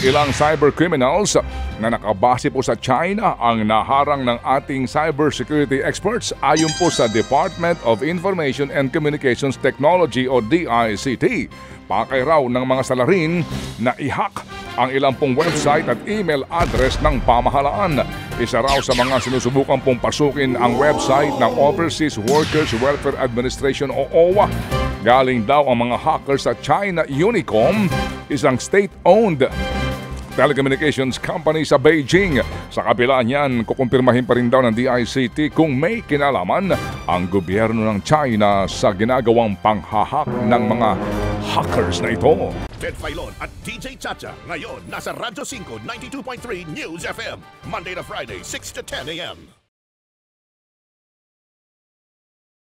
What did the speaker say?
ilang cybercriminals na nakabase po sa China ang naharang ng ating cybersecurity experts ayon po sa Department of Information and Communications Technology o DICT. Pakay raw ng mga salarin na i-hack ang ilang pong website at email address ng pamahalaan. Isa raw sa mga sinusubukan pong pasukin ang website ng Overseas Workers Welfare Administration o OWA. Galing daw ang mga hackers sa China Unicom, isang state-owned telecommunications company sa Beijing. Sa kabila niyan, kukumpirmahin pa rin daw ng DICT kung may kinalaman ang gobyerno ng China sa ginagawang panghahak ng mga hackers na ito. Ted Filon at DJ Chacha ngayon nasa Radyo 5 92.3 News FM Monday to Friday 6 to 10 a.m.